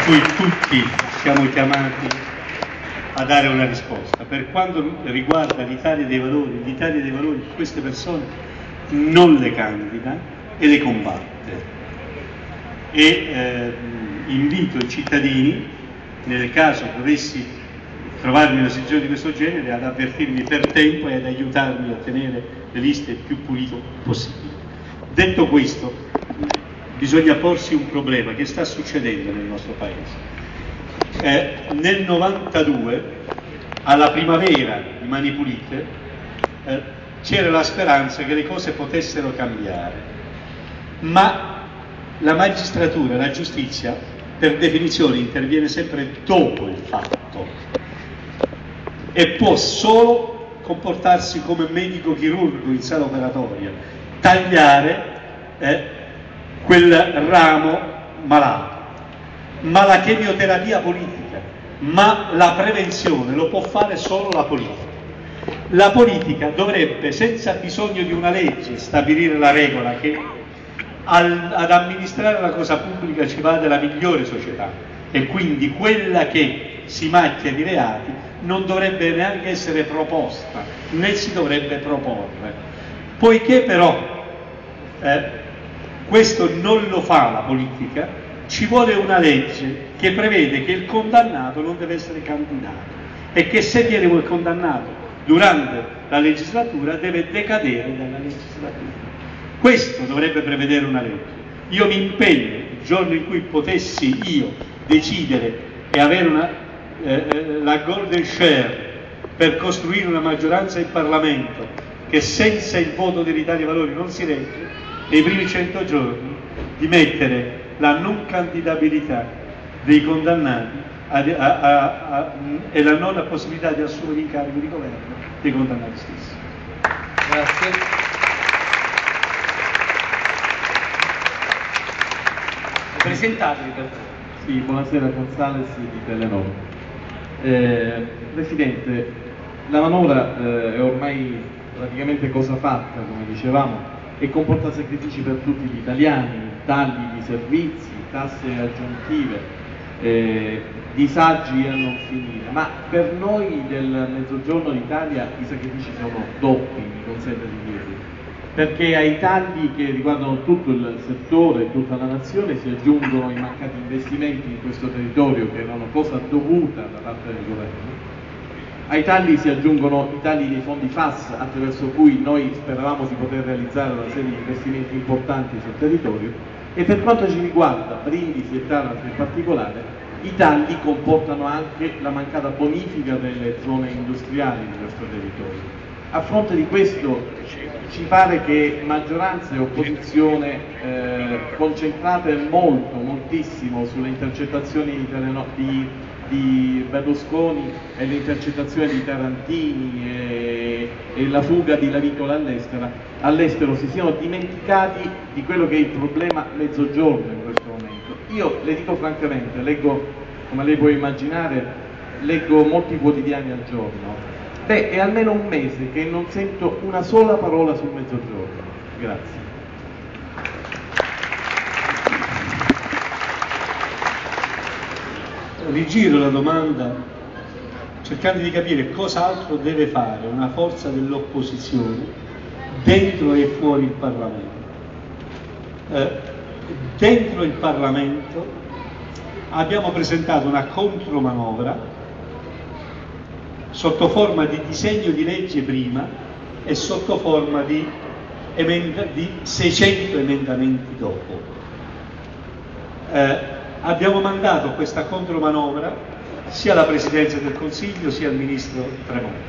cui tutti siamo chiamati a dare una risposta. Per quanto riguarda l'Italia dei Valori queste persone non le candida e le combatte. E invito i cittadini, nel caso dovessi trovarmi in una situazione di questo genere, ad avvertirmi per tempo e ad aiutarmi a tenere le liste il più pulito possibile. Detto questo, bisogna porsi un problema che sta succedendo nel nostro Paese. Nel 92, alla primavera di Mani Pulite, c'era la speranza che le cose potessero cambiare, ma la magistratura, la giustizia, per definizione interviene sempre dopo il fatto e può solo comportarsi come medico chirurgo in sala operatoria, tagliare quel ramo malato. Ma la chemioterapia politica, ma la prevenzione lo può fare solo la politica. La politica dovrebbe, senza bisogno di una legge, stabilire la regola che ad amministrare la cosa pubblica ci va della migliore società, e quindi quella che si macchia di reati non dovrebbe neanche essere proposta, né si dovrebbe proporre. Poiché però questo non lo fa la politica, ci vuole una legge che prevede che il condannato non deve essere candidato e che se viene condannato durante la legislatura deve decadere dalla legislatura. Questo dovrebbe prevedere una legge. Io mi impegno, il giorno in cui potessi io decidere e avere la golden share per costruire una maggioranza in Parlamento che senza il voto dell'Italia dei Valori non si regge, nei primi 100 giorni di mettere la non candidabilità dei condannati e la non possibilità di assumere incarico di governo dei condannati stessi. Grazie. Presentatevi per favore. Sì, buonasera, Gonzales di Telenor. Presidente, la manovra è ormai praticamente cosa fatta, come dicevamo, e comporta sacrifici per tutti gli italiani, tagli di servizi, tasse aggiuntive, disagi a non finire, ma per noi del Mezzogiorno d'Italia i sacrifici sono doppi, mi consente di dirlo, perché ai tagli che riguardano tutto il settore, tutta la nazione, si aggiungono i mancati investimenti in questo territorio, che erano cosa dovuta da parte del governo. Ai tagli si aggiungono i tagli dei fondi FAS, attraverso cui noi speravamo di poter realizzare una serie di investimenti importanti sul territorio, e per quanto ci riguarda Brindisi e Taranto in particolare, i tagli comportano anche la mancata bonifica delle zone industriali di questo territorio. A fronte di questo ci pare che maggioranza e opposizione concentrate moltissimo sulle intercettazioni di Berlusconi e le intercettazioni di Tarantini e la fuga di Lavitola all'estero, si siano dimenticati di quello che è il problema Mezzogiorno in questo momento. Io le dico francamente, leggo, come lei può immaginare, leggo molti quotidiani al giorno. È almeno un mese che non sento una sola parola sul Mezzogiorno. Grazie. Rigiro la domanda cercando di capire cosa altro deve fare una forza dell'opposizione dentro e fuori il Parlamento. Dentro il Parlamento abbiamo presentato una contromanovra sotto forma di disegno di legge prima e sotto forma di 600 emendamenti dopo. Abbiamo mandato questa contromanovra sia alla Presidenza del Consiglio sia al Ministro Tremonti.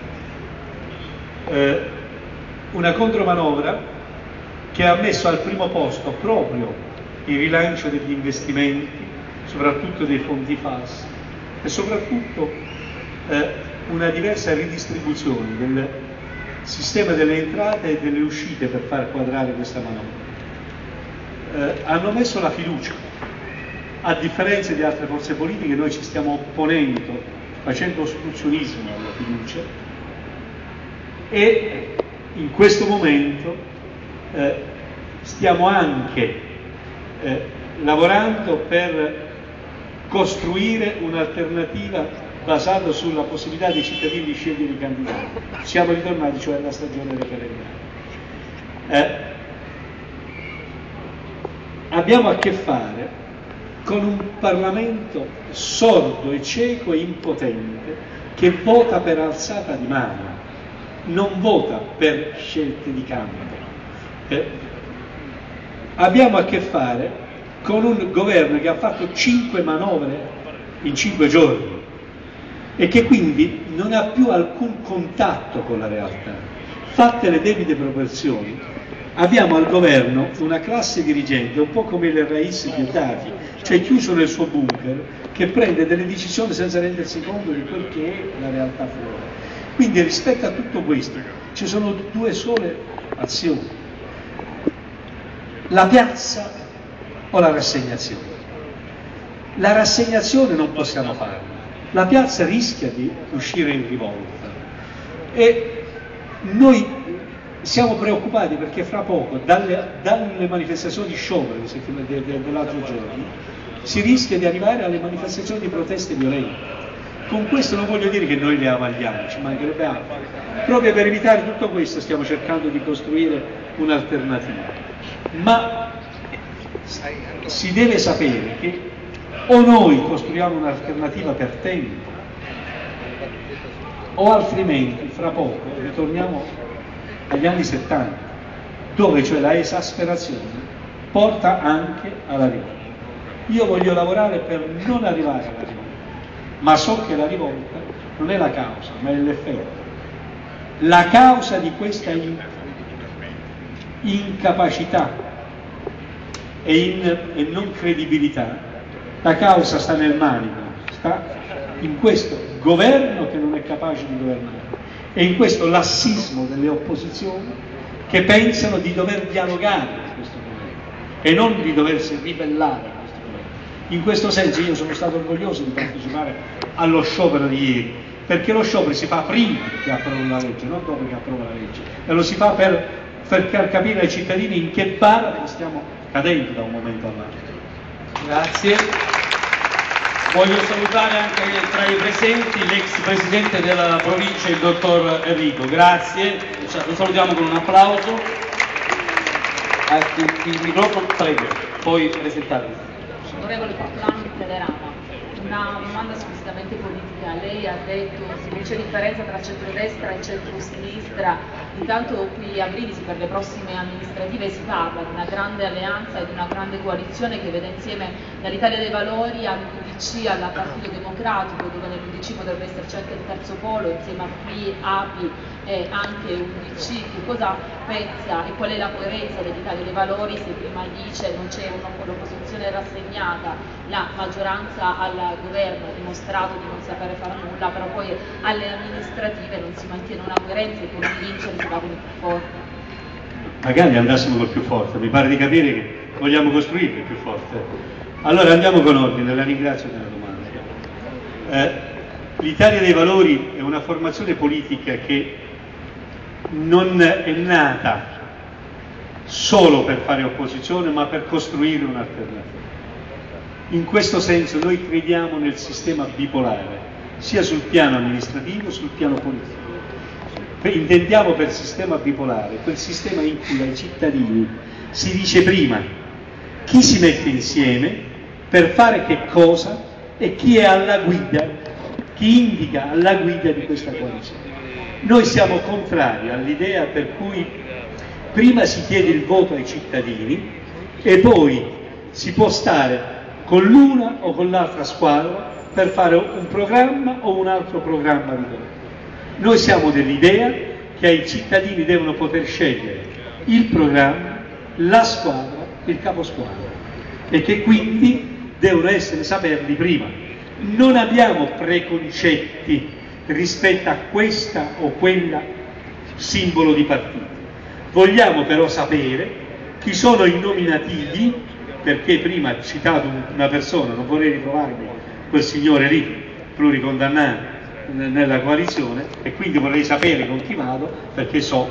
Una contromanovra che ha messo al primo posto proprio il rilancio degli investimenti, soprattutto dei fondi FAS, e soprattutto una diversa ridistribuzione del sistema delle entrate e delle uscite per far quadrare questa manovra. Hanno messo la fiducia. A differenza di altre forze politiche, noi ci stiamo opponendo, facendo ostruzionismo alla fiducia, e in questo momento stiamo anche lavorando per costruire un'alternativa basata sulla possibilità dei cittadini di scegliere i candidati. Siamo ritornati cioè alla stagione referendaria. Abbiamo a che fare con un Parlamento sordo e cieco e impotente che vota per alzata di mano, non vota per scelte di campo. Abbiamo a che fare con un governo che ha fatto 5 manovre in 5 giorni e che quindi non ha più alcun contatto con la realtà. Fatte le debite proporzioni, abbiamo al governo una classe dirigente un po' come il Rais Gheddafi, cioè chiuso nel suo bunker, che prende delle decisioni senza rendersi conto di quel che è la realtà fuori. Quindi rispetto a tutto questo ci sono 2 sole azioni: la piazza o la rassegnazione. La rassegnazione non possiamo farla, la piazza rischia di uscire in rivolta e noi siamo preoccupati perché fra poco dalle manifestazioni di sciopero dell'altro giorno si rischia di arrivare alle manifestazioni di proteste violente. Con questo non voglio dire che noi le avagliamo, ci mancherebbe altro. Proprio per evitare tutto questo stiamo cercando di costruire un'alternativa. Ma si deve sapere che o noi costruiamo un'alternativa per tempo o altrimenti fra poco ritorniamo agli anni 70, dove cioè la esasperazione porta anche alla rivolta. Io voglio lavorare per non arrivare alla rivolta, ma so che la rivolta non è la causa, ma è l'effetto. La causa di questa incapacità e non credibilità, la causa sta nel manico, sta in questo governo che non è capace di governare e in questo lassismo delle opposizioni che pensano di dover dialogare con questo governo e non di doversi ribellare a questo governo. In questo senso io sono stato orgoglioso di partecipare allo sciopero di ieri, perché lo sciopero si fa prima che approvi la legge, non dopo che approva la legge, e lo si fa per far capire ai cittadini in che baratro stiamo cadendo da un momento all'altro. Grazie. Voglio salutare anche tra i presenti l'ex presidente della provincia, il dottor Enrico. Grazie, lo salutiamo con un applauso. Il microfono, prego, poi presentatevi. Onorevole Paplani Federama, una domanda squisitamente politica. Lei ha detto che non c'è differenza tra centrodestra e centrosinistra, intanto qui a Brindisi per le prossime amministrative si parla di una grande alleanza e di una grande coalizione che vede insieme dall'Italia dei Valori all'UDC, al Partito Democratico, dove nell'UDC potrebbe esserci anche il terzo polo insieme a FI, API e anche UDC. Che cosa pensa e qual è la coerenza dell'Italia dei Valori se prima dice non c'è un'opposizione rassegnata, la maggioranza al governo ha dimostrato di non sapere fare nulla, però poi alle amministrative non si mantiene una coerenza e con il vincere si va con il più forte. Magari andassimo col più forte, mi pare di capire che vogliamo costruire il più forte. Allora andiamo con ordine, la ringrazio della domanda. L'Italia dei Valori è una formazione politica che non è nata solo per fare opposizione, ma per costruire un'alternativa. In questo senso noi crediamo nel sistema bipolare, sia sul piano amministrativo, sul piano politico. Intendiamo per sistema bipolare quel sistema in cui ai cittadini si dice prima chi si mette insieme per fare che cosa e chi è alla guida, chi indica alla guida di questa coalizione. Noi siamo contrari all'idea per cui prima si chiede il voto ai cittadini e poi si può stare con l'una o con l'altra squadra per fare un programma o un altro programma di governo. Noi siamo dell'idea che ai cittadini devono poter scegliere il programma, la squadra, il caposquadra e che quindi devono saperli prima. Non abbiamo preconcetti rispetto a questa o quella simbolo di partito. Vogliamo però sapere chi sono i nominativi, perché prima ha citato una persona, non vorrei ritrovarmi quel signore lì, pluricondannato nella coalizione, e quindi vorrei sapere con chi vado perché so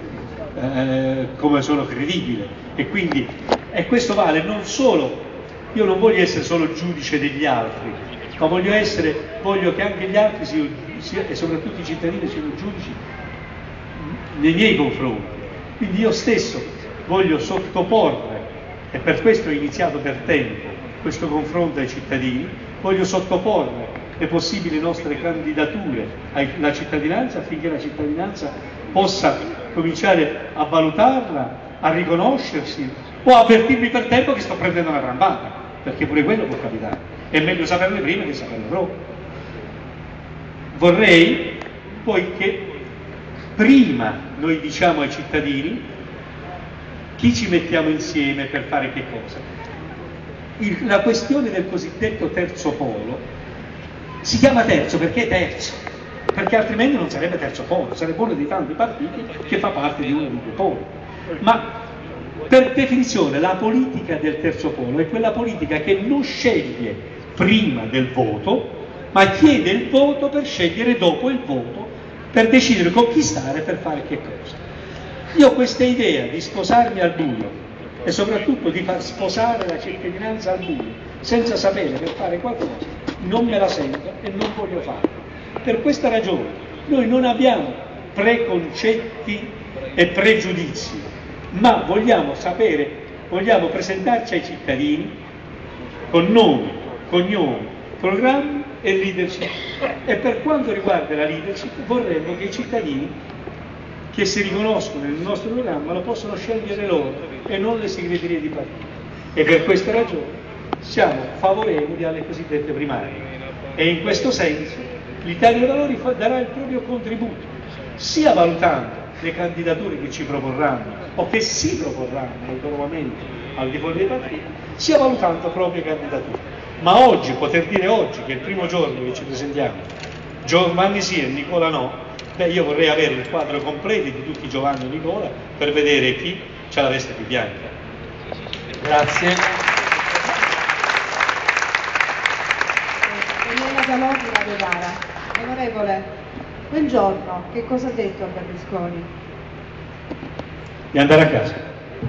come sono credibile. E questo vale non solo io non voglio essere solo giudice degli altri, ma voglio che anche gli altri e soprattutto i cittadini siano giudici nei miei confronti. Quindi io stesso voglio sottoporre, e per questo ho iniziato per tempo questo confronto ai cittadini, voglio sottoporre le possibili nostre candidature alla cittadinanza, affinché la cittadinanza possa cominciare a valutarla, a riconoscersi o a avvertirmi per tempo che sto prendendo una trambata, perché pure quello può capitare. È meglio saperle prima che saperle dopo. Vorrei poi che prima noi diciamo ai cittadini chi ci mettiamo insieme per fare che cosa. La questione del cosiddetto terzo polo si chiama terzo perché è terzo, perché altrimenti non sarebbe terzo polo, sarebbe uno dei tanti partiti che fa parte di uno dei due poli. Ma per definizione la politica del terzo polo è quella politica che non sceglie prima del voto, ma chiede il voto per scegliere dopo il voto, per decidere con chi stare, per fare che cosa. Io ho questa idea di sposarmi al buio e soprattutto di far sposare la cittadinanza al buio, senza sapere per fare qualcosa, non me la sento e non voglio farlo. Per questa ragione noi non abbiamo preconcetti e pregiudizi, ma vogliamo presentarci ai cittadini con nome, cognome, programmi e leadership. E per quanto riguarda la leadership vorremmo che i cittadini che si riconoscono nel nostro programma lo possono scegliere loro e non le segreterie di partito. E per questa ragione siamo favorevoli alle cosiddette primarie. E in questo senso l'Italia dei Valori darà il proprio contributo, sia valutando le candidature che ci proporranno o che si proporranno autonomamente al di fuori dei partiti, sia valutando proprie candidature. Ma oggi, poter dire oggi che è il primo giorno che ci presentiamo, Giovanni sì e Nicola no, io vorrei avere il quadro completo di tutti Giovanni e Nicola per vedere chi c'ha la veste più bianca. Grazie. Elena Zanotti, Radio Gara. Onorevole, quel giorno che cosa ha detto a Berlusconi? Di andare a casa.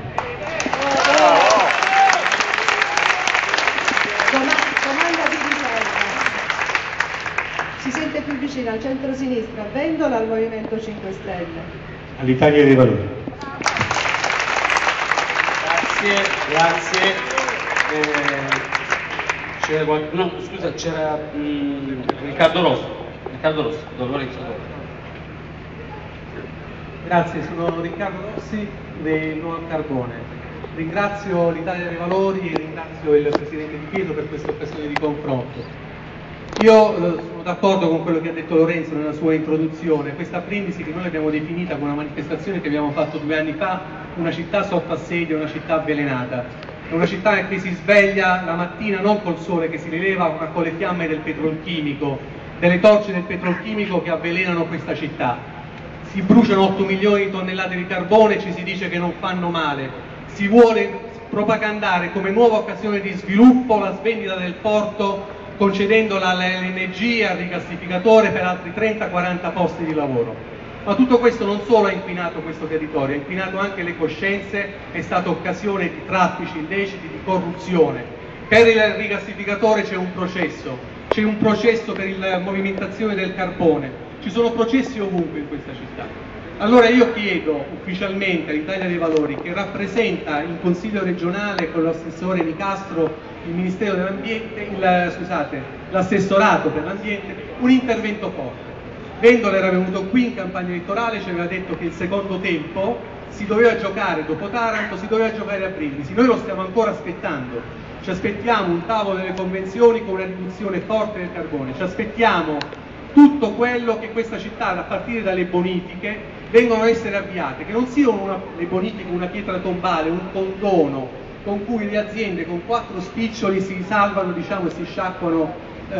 Domanda di riserva. Si sente più vicino al centro-sinistra, a Vendola, al Movimento 5 Stelle? All'Italia dei Valori. Grazie. C'era qualcuno? No, scusa, c'era Riccardo Rosso, Don Lorenzo Dosso. Grazie, sono Riccardo Rossi del Nuovo Carbone. Ringrazio l'Italia dei Valori e ringrazio il Presidente Di Pietro per questa occasione di confronto. Io sono d'accordo con quello che ha detto Lorenzo nella sua introduzione. Questa Brindisi, che noi abbiamo definita come una manifestazione che abbiamo fatto 2 anni fa, una città sotto assedio, una città avvelenata. È una città che si sveglia la mattina non col sole che si rileva, ma con le fiamme del petrolchimico, delle torce del petrolchimico che avvelenano questa città. Si bruciano 8 milioni di tonnellate di carbone, ci si dice che non fanno male. Si vuole propagandare come nuova occasione di sviluppo la svendita del porto, concedendola all'LNG, al rigassificatore per altri 30-40 posti di lavoro. Ma tutto questo non solo ha inquinato questo territorio, ha inquinato anche le coscienze, è stata occasione di traffici illeciti, di corruzione. Per il rigassificatore c'è un processo per la movimentazione del carbone, ci sono processi ovunque in questa città. Allora io chiedo ufficialmente all'Italia dei Valori, che rappresenta in Consiglio regionale con l'assessore Nicastro il Ministero dell'Ambiente, l'assessorato per l'ambiente, un intervento forte. Vendola era venuto qui in campagna elettorale, ci aveva detto che il secondo tempo si doveva giocare dopo Taranto, si doveva giocare a Brindisi. Noi lo stiamo ancora aspettando, ci aspettiamo un tavolo delle convenzioni con una riduzione forte del carbone, ci aspettiamo tutto quello che questa città, a partire dalle bonifiche, vengono a essere avviate, che non siano le bonifiche una pietra tombale, un condono con cui le aziende con 4 spiccioli si salvano, diciamo, e si sciacquano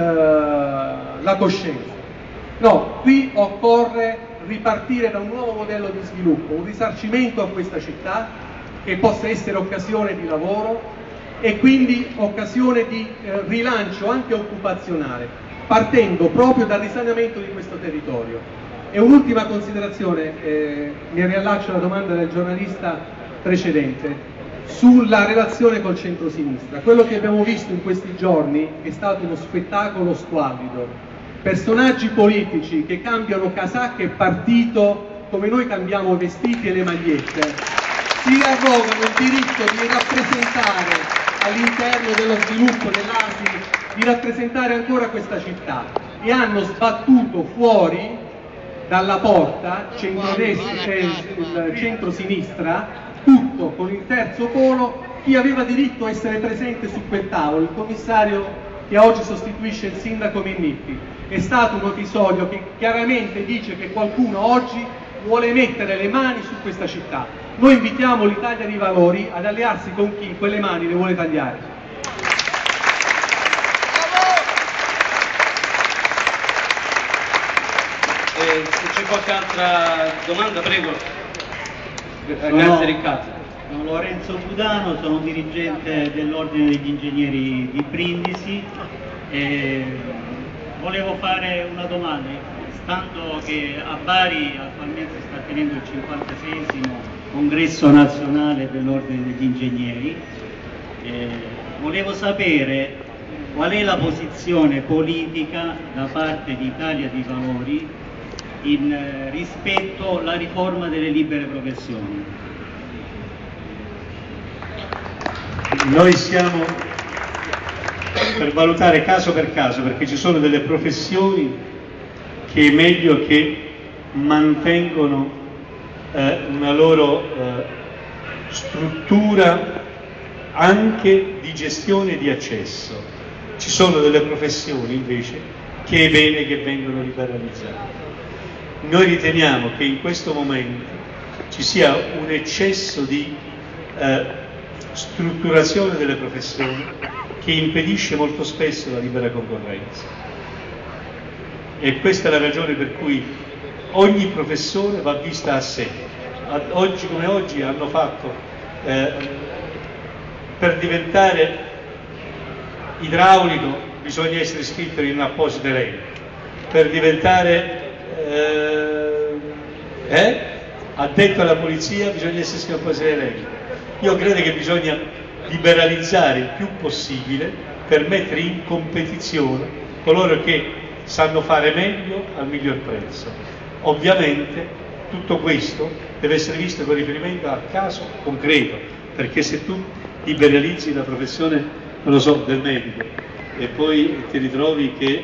la coscienza. No, qui occorre ripartire da un nuovo modello di sviluppo, un risarcimento a questa città che possa essere occasione di lavoro e quindi occasione di rilancio anche occupazionale, partendo proprio dal risanamento di questo territorio. E un'ultima considerazione, mi riallaccio alla domanda del giornalista precedente. sulla relazione col centrosinistra. Quello che abbiamo visto in questi giorni è stato uno spettacolo squallido. Personaggi politici che cambiano casacca e partito come noi cambiamo i vestiti e le magliette, si arrogano il diritto di rappresentare all'interno dello sviluppo dell'ASI, di rappresentare ancora questa città, e hanno sbattuto fuori dalla porta il centro-sinistra, tutto con il terzo polo, chi aveva diritto a essere presente su quel tavolo, il commissario che oggi sostituisce il sindaco Minniti. È stato un episodio che chiaramente dice che qualcuno oggi vuole mettere le mani su questa città. Noi invitiamo l'Italia dei Valori ad allearsi con chi quelle mani le vuole tagliare. Se c'è qualche altra domanda, prego. Grazie Riccardo. Sono Lorenzo Budano, sono dirigente dell'Ordine degli Ingegneri di Brindisi. Volevo fare una domanda, stando che a Bari attualmente si sta tenendo il 56esimo congresso nazionale dell'Ordine degli Ingegneri, volevo sapere qual è la posizione politica da parte di Italia dei Valori rispetto alla riforma delle libere professioni. Noi siamo per valutare caso per caso, perché ci sono delle professioni che è meglio che mantengono una loro struttura anche di gestione e di accesso. Ci sono delle professioni invece che è bene che vengano liberalizzate. Noi riteniamo che in questo momento ci sia un eccesso di strutturazione delle professioni che impedisce molto spesso la libera concorrenza, e questa è la ragione per cui ogni professione va vista a sé. Oggi come oggi hanno fatto per diventare idraulico bisogna essere iscritto in un apposito elenco, per diventare addetto alla polizia bisogna essere iscritto in un apposito elenco. Io credo che bisogna liberalizzare il più possibile per mettere in competizione coloro che sanno fare meglio al miglior prezzo. Ovviamente tutto questo deve essere visto con riferimento al caso concreto, perché se tu liberalizzi la professione, non lo so, del medico e poi ti ritrovi che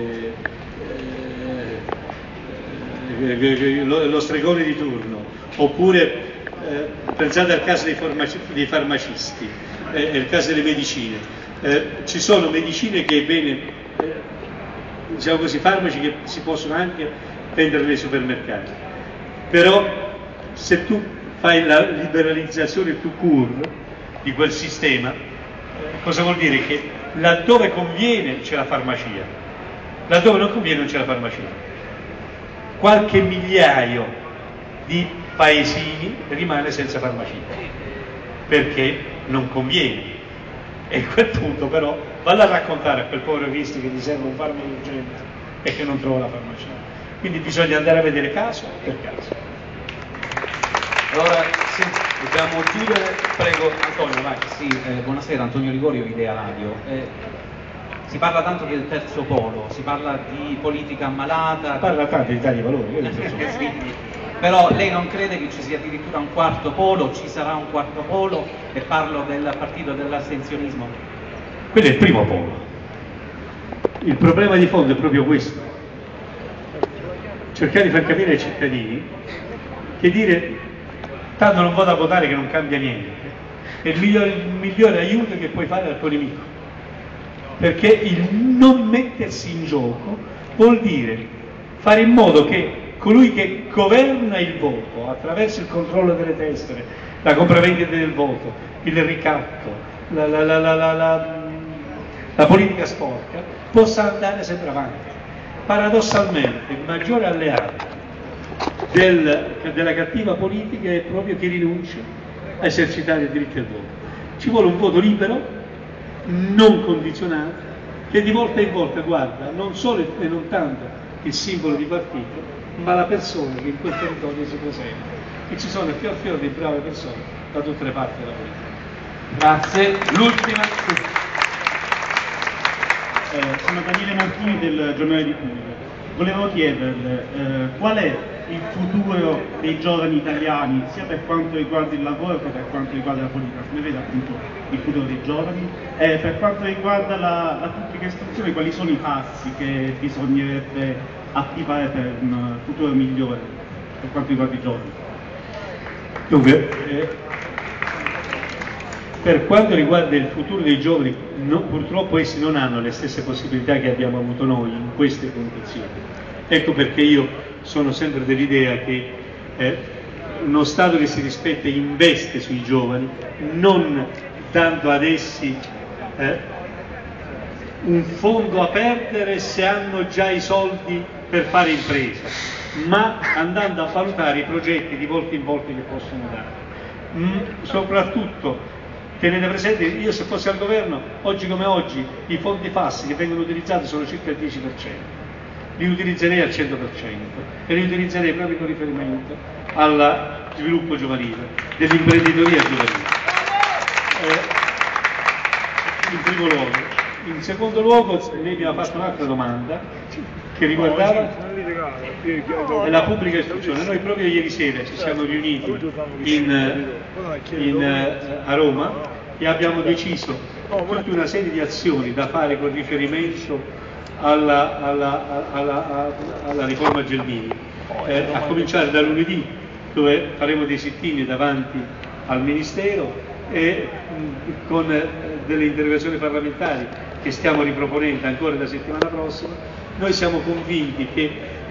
lo stregone di turno, oppure pensate al caso dei farmacisti, il caso delle medicine, ci sono medicine che è bene, diciamo così, farmaci che si possono anche vendere nei supermercati, però se tu fai la liberalizzazione tout court di quel sistema, cosa vuol dire? Che laddove conviene c'è la farmacia, laddove non conviene non c'è la farmacia. Qualche migliaio di paesini rimane senza farmacia perché non conviene, e a quel punto però valla a raccontare a quel povero visto che gli serve un farmaco urgente e che non trova la farmacia. Quindi bisogna andare a vedere caso per caso. Allora sì, dobbiamo chiudere, prego Antonio, vai. Sì, buonasera, Antonio Ligorio, Idea Radio. Si parla tanto del terzo polo, si parla di politica ammalata. Parla tanto di Italia dei Valori, sì. Però lei non crede che ci sia addirittura un quarto polo, ci sarà un quarto polo, e parlo del partito dell'astensionismo? Quello è il primo polo. Il problema di fondo è proprio questo: cercare di far capire ai cittadini che dire tanto non vado a votare che non cambia niente è il migliore aiuto che puoi fare al tuo nemico, perché il non mettersi in gioco vuol dire fare in modo che colui che governa il voto attraverso il controllo delle tessere, la compravendita del voto, il ricatto, la politica sporca, possa andare sempre avanti. Paradossalmente il maggiore alleato della cattiva politica è proprio chi rinuncia a esercitare il diritto al voto. Ci vuole un voto libero, non condizionato, che di volta in volta guarda non solo e non tanto il simbolo di partito, ma la persona che in quel territorio si presenta. E ci sono fior di brave persone da tutte le parti della politica. Grazie. L'ultima. Sono Daniele Martini del Giornale di Puglia. Volevo chiederle qual è il futuro dei giovani italiani, sia per quanto riguarda il lavoro che per quanto riguarda la politica, come vede appunto il futuro dei giovani, e per quanto riguarda la pubblica istruzione, quali sono i passi che bisognerebbe attivare per un futuro migliore per quanto riguarda i giovani? Dunque, per quanto riguarda il futuro dei giovani, purtroppo essi non hanno le stesse possibilità che abbiamo avuto noi in queste condizioni. Ecco perché io sono sempre dell'idea che uno Stato che si rispetta investe sui giovani, non dando ad essi un fondo a perdere se hanno già i soldi per fare impresa, ma andando a valutare i progetti di volta in volta che possono dare. Soprattutto tenete presente, io se fossi al governo, oggi come oggi, i fondi FAS che vengono utilizzati sono circa il 10%, li utilizzerei al 100% e li utilizzerei proprio con riferimento allo sviluppo giovanile, dell'imprenditoria giovanile. In primo luogo. In secondo luogo, lei mi ha fatto un'altra domanda che riguardava la pubblica istruzione. Noi proprio ieri sera ci siamo riuniti a Roma e abbiamo deciso tutta una serie di azioni da fare con riferimento alla riforma Gelmini, a cominciare da lunedì, dove faremo dei sit-in davanti al Ministero e con delle interrogazioni parlamentari che stiamo riproponendo ancora la settimana prossima. Noi siamo convinti che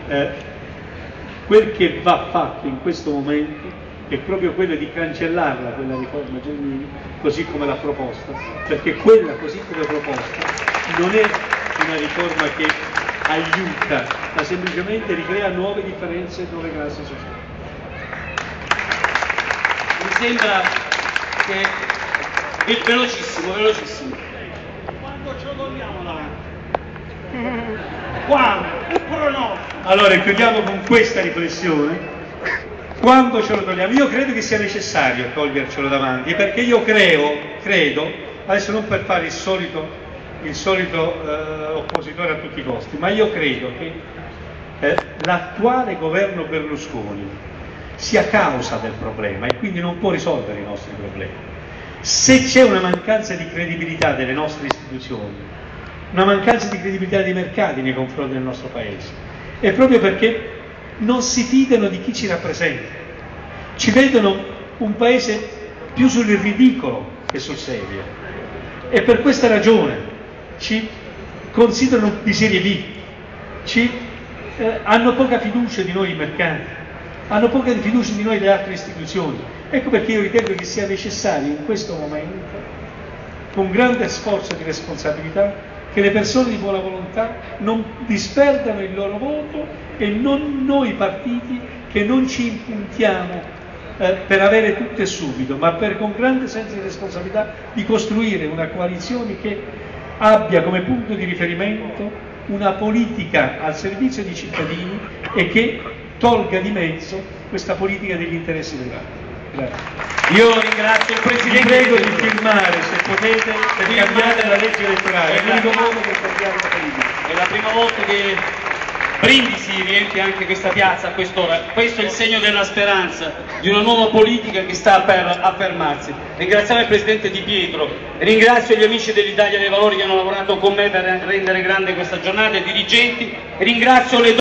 quel che va fatto in questo momento è proprio quello di cancellarla, quella riforma Gelmini, così come l'ha proposta, perché quella così come proposta non è una riforma che aiuta, ma semplicemente ricrea nuove differenze e nuove classi sociali. Mi sembra che velocissimo. Quando ce lo togliamo davanti? Quando? Allora chiudiamo con questa riflessione. Quando ce lo togliamo? Io credo che sia necessario togliercelo davanti, perché io credo, adesso non per fare il solito oppositore a tutti i costi, ma io credo che l'attuale governo Berlusconi sia causa del problema e quindi non può risolvere i nostri problemi. Se c'è una mancanza di credibilità delle nostre istituzioni, una mancanza di credibilità dei mercati nei confronti del nostro Paese, è proprio perché non si fidano di chi ci rappresenta, ci vedono un Paese più sul ridicolo che sul serio e per questa ragione ci considerano di serie B, hanno poca fiducia di noi i mercati, hanno poca fiducia di noi le altre istituzioni. Ecco perché io ritengo che sia necessario in questo momento, con grande sforzo di responsabilità, che le persone di buona volontà non disperdano il loro voto e non noi partiti che non ci impuntiamo per avere tutto e subito, ma con grande senso di responsabilità di costruire una coalizione che abbia come punto di riferimento una politica al servizio dei cittadini e che tolga di mezzo questa politica degli interessi privati. Grazie. Io ringrazio il Presidente. Vi prego di firmare, se potete, per cambiare la legge elettorale. È l'unico modo per cambiare la politica. È la prima volta che Brindisi riempie anche questa piazza a quest'ora. Questo è il segno della speranza, di una nuova politica che sta per affermarsi. Ringraziamo il Presidente Di Pietro, ringrazio gli amici dell'Italia dei Valori che hanno lavorato con me per rendere grande questa giornata, i dirigenti, ringrazio le